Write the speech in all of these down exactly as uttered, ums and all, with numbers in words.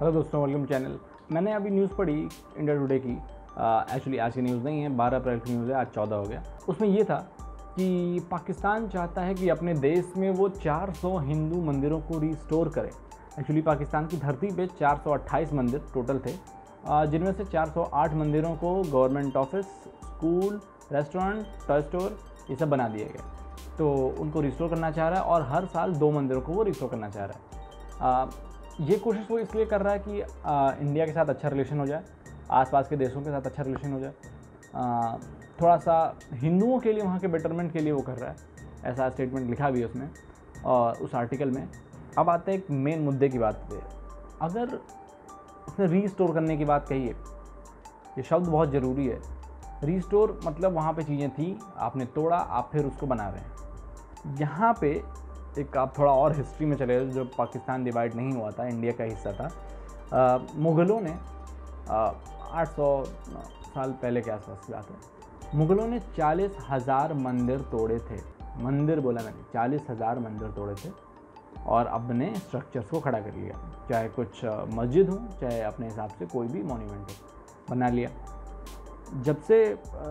Hello दोस्तों, welcome channel. मैंने अभी न्यूज़ पढ़ी इंडिया टुडे की। एक्चुअली आज की न्यूज़ नहीं है, बारह अप्रैल की न्यूज़ है, आज चौदह हो गया। उसमें ये था कि पाकिस्तान चाहता है कि अपने देश में वो चार सौ हिंदू मंदिरों को रिस्टोर करे। एक्चुअली पाकिस्तान की धरती पे चार सौ अट्ठाईस मंदिर टोटल थे, जिनमें से चार सौ आठ मंदिरों को government office, school, restaurant, toy store ये सब बना दिए गए। तो उनको रिस्टोर करना चाह रहा है और हर साल दो मंदिरों को वो रिस्टोर करना चाह रहा है। ये कोशिश वो इसलिए कर रहा है कि आ, इंडिया के साथ अच्छा रिलेशन हो जाए, आसपास के देशों के साथ अच्छा रिलेशन हो जाए, आ, थोड़ा सा हिंदुओं के लिए, वहाँ के बेटरमेंट के लिए वो कर रहा है। ऐसा स्टेटमेंट लिखा भी है उसमें और उस आर्टिकल में। अब आते हैं एक मेन मुद्दे की बात पे। अगर उसने रीस्टोर करने की बात कही है, ये शब्द बहुत ज़रूरी है। रीस्टोर मतलब वहाँ पे चीज़ें थी, आपने तोड़ा, आप फिर उसको बना रहे हैं। यहाँ पे एक आप थोड़ा और हिस्ट्री में चले, जो पाकिस्तान डिवाइड नहीं हुआ था, इंडिया का हिस्सा था। मुग़लों ने आठ सौ साल पहले के आसपास की बात है, मुग़लों ने चालीस हज़ार मंदिर तोड़े थे। मंदिर बोला मैंने, चालीस हज़ार मंदिर तोड़े थे और अपने स्ट्रक्चर्स को खड़ा कर लिया। चाहे कुछ मस्जिद हो, चाहे अपने हिसाब से कोई भी मॉन्यूमेंट हो, बना लिया। जब से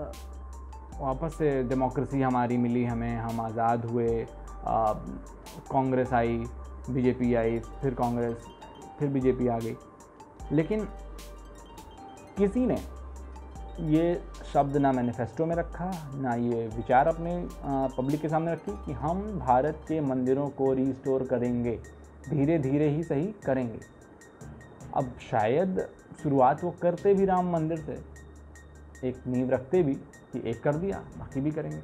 वापस से डेमोक्रेसी हमारी मिली हमें, हम आज़ाद हुए, कांग्रेस आई, बीजेपी आई, फिर कांग्रेस, फिर बीजेपी आ गई, लेकिन किसी ने ये शब्द ना मैनिफेस्टो में रखा, ना ये विचार अपने पब्लिक के सामने रखी कि हम भारत के मंदिरों को रिस्टोर करेंगे, धीरे धीरे ही सही करेंगे। अब शायद शुरुआत वो करते भी राम मंदिर से, एक नींव रखते भी कि एक कर दिया, बाकी भी करेंगे।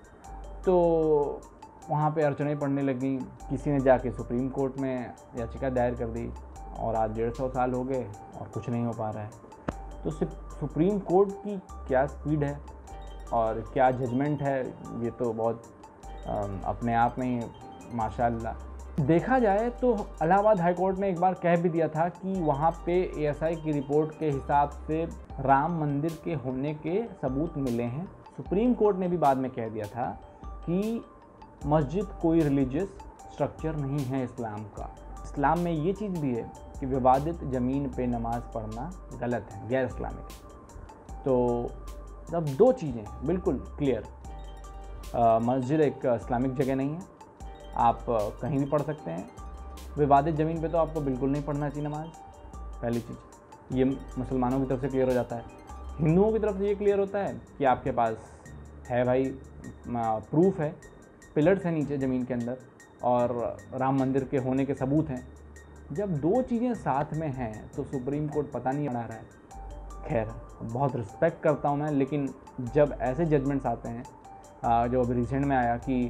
तो वहाँ पे अड़चनें पड़ने लगी। किसी ने जाके सुप्रीम कोर्ट में याचिका दायर कर दी और आज डेढ़ सौ साल हो गए और कुछ नहीं हो पा रहा है। तो सुप्रीम कोर्ट की क्या स्पीड है और क्या जजमेंट है, ये तो बहुत अपने आप में ही माशाल्लाह। देखा जाए तो इलाहाबाद हाई कोर्ट ने एक बार कह भी दिया था कि वहाँ पे ए एस आई की रिपोर्ट के हिसाब से राम मंदिर के होने के सबूत मिले हैं। सुप्रीम कोर्ट ने भी बाद में कह दिया था कि मस्जिद कोई रिलीजियस स्ट्रक्चर नहीं है इस्लाम का। इस्लाम में ये चीज़ भी है कि विवादित ज़मीन पे नमाज़ पढ़ना गलत है, गैर इस्लामिक। तो अब दो चीज़ें बिल्कुल क्लियर, मस्जिद एक इस्लामिक जगह नहीं है, आप कहीं भी पढ़ सकते हैं। विवादित ज़मीन पे तो आपको बिल्कुल नहीं पढ़ना चाहिए नमाज, पहली चीज़। ये मुसलमानों की तरफ से क्लियर हो जाता है। हिंदुओं की तरफ से ये क्लियर होता है कि आपके पास है भाई प्रूफ है, पिलर्स हैं नीचे ज़मीन के अंदर और राम मंदिर के होने के सबूत हैं। जब दो चीज़ें साथ में हैं तो सुप्रीम कोर्ट पता नहीं बना रहा है। खैर, बहुत रिस्पेक्ट करता हूँ मैं, लेकिन जब ऐसे जजमेंट्स आते हैं, जो अभी रिसेंट में आया कि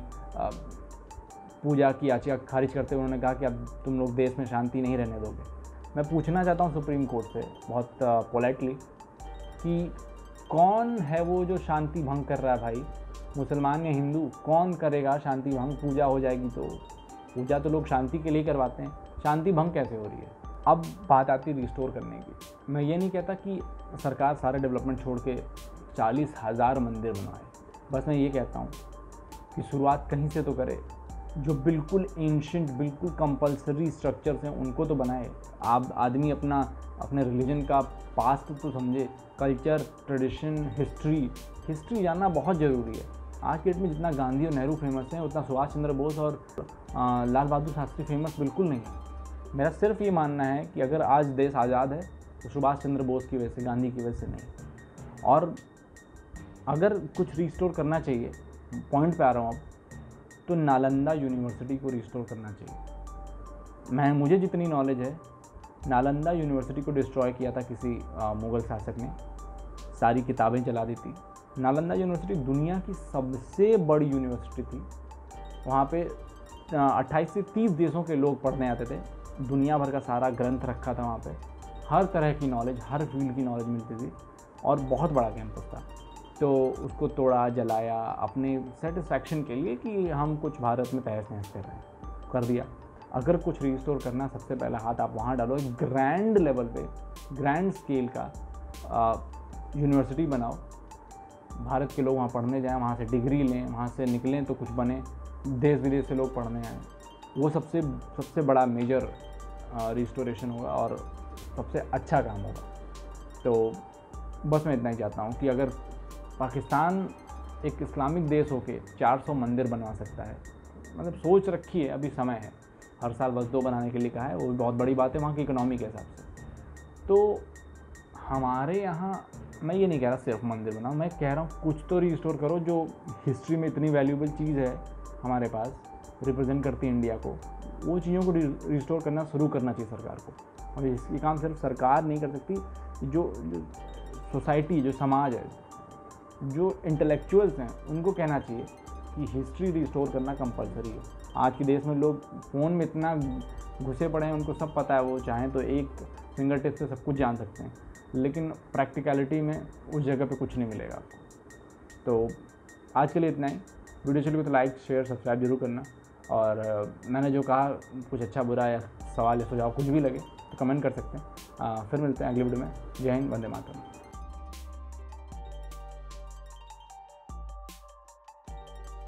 पूजा की याचिका खारिज करते हुए उन्होंने कहा कि अब तुम लोग देश में शांति नहीं रहने दोगे। मैं पूछना चाहता हूँ सुप्रीम कोर्ट से बहुत पोलाइटली कि कौन है वो जो शांति भंग कर रहा है भाई, मुसलमान या हिंदू? कौन करेगा शांति भंग? पूजा हो जाएगी तो पूजा तो लोग शांति के लिए करवाते हैं, शांति भंग कैसे हो रही है? अब बात आती है रिस्टोर करने की। मैं ये नहीं कहता कि सरकार सारे डेवलपमेंट छोड़ के चालीस हज़ार मंदिर बनवाए, बस मैं ये कहता हूँ कि शुरुआत कहीं से तो करे। जो बिल्कुल एंशिएंट, बिल्कुल कंपलसरी स्ट्रक्चर्स हैं उनको तो बनाए। आप आदमी अपना अपने रिलीजन का पास्ट तो समझे, कल्चर, ट्रेडिशन, हिस्ट्री हिस्ट्री जानना बहुत ज़रूरी है। आज के डेट में जितना गांधी और नेहरू फेमस हैं, उतना सुभाष चंद्र बोस और आ, लाल बहादुर शास्त्री फेमस बिल्कुल नहीं है। मेरा सिर्फ ये मानना है कि अगर आज देश आज़ाद है तो सुभाष चंद्र बोस की वजह से, गांधी की वजह से नहीं। और अगर कुछ रिस्टोर करना चाहिए, पॉइंट पे आ रहा हूँ अब, तो नालंदा यूनिवर्सिटी को रिस्टोर करना चाहिए। मैं मुझे जितनी नॉलेज है, नालंदा यूनिवर्सिटी को डिस्ट्रॉय किया था किसी मुग़ल शासक ने, सारी किताबें जला दी थी। नालंदा यूनिवर्सिटी दुनिया की सबसे बड़ी यूनिवर्सिटी थी। वहाँ पे अट्ठाईस से तीस देशों के लोग पढ़ने आते थे। दुनिया भर का सारा ग्रंथ रखा था वहाँ पे, हर तरह की नॉलेज, हर फील्ड की नॉलेज मिलती थी और बहुत बड़ा कैंपस था। तो उसको तोड़ा, जलाया अपने सेटिस्फैक्शन के लिए कि हम कुछ भारत में तहस नहस कर रहे हैं, कर दिया। अगर कुछ रिस्टोर करना, सबसे पहला हाथ आप वहाँ डालो। एक ग्रैंड लेवल पे, ग्रैंड स्केल का यूनिवर्सिटी बनाओ, भारत के लोग वहाँ पढ़ने जाएं, वहाँ से डिग्री लें, वहाँ से निकलें तो कुछ बने, देश विदेश से लोग पढ़ने आएँ। वो सबसे सबसे बड़ा मेजर रिस्टोरेशन होगा और सबसे अच्छा काम होगा। तो बस मैं इतना ही चाहता हूँ कि अगर पाकिस्तान एक इस्लामिक देश होके चार सौ मंदिर बनवा सकता है, मतलब सोच रखी है, अभी समय है, हर साल बस दो बनाने के लिए कहा है, वो भी बहुत बड़ी बात है वहाँ की इकोनॉमी के हिसाब से। तो हमारे यहाँ मैं ये नहीं कह रहा सिर्फ मंदिर बनाओ, मैं कह रहा हूँ कुछ तो रिस्टोर करो जो हिस्ट्री में इतनी वैल्यूबल चीज़ है हमारे पास, रिप्रेजेंट करती है इंडिया को, वो चीज़ों को रिस्टोर करना शुरू करना चाहिए सरकार को। और ये काम सिर्फ सरकार नहीं कर सकती, जो सोसाइटी, जो समाज है, जो इंटेलेक्चुअल्स हैं, उनको कहना चाहिए कि हिस्ट्री रिस्टोर करना कंपलसरी है। आज के देश में लोग फ़ोन में इतना घुसे पड़े हैं, उनको सब पता है, वो चाहें तो एक फिंगर टिप से सब कुछ जान सकते हैं, लेकिन प्रैक्टिकलिटी में उस जगह पे कुछ नहीं मिलेगा आपको। तो आज के लिए इतना ही। वीडियो चलिए तो लाइक शेयर सब्सक्राइब जरूर करना, और मैंने जो कहा कुछ अच्छा बुरा या सवाल या सुझाव कुछ भी लगे तो कमेंट कर सकते हैं। आ, फिर मिलते हैं अगले वीडियो में। जय हिंद, वंदे मातरम।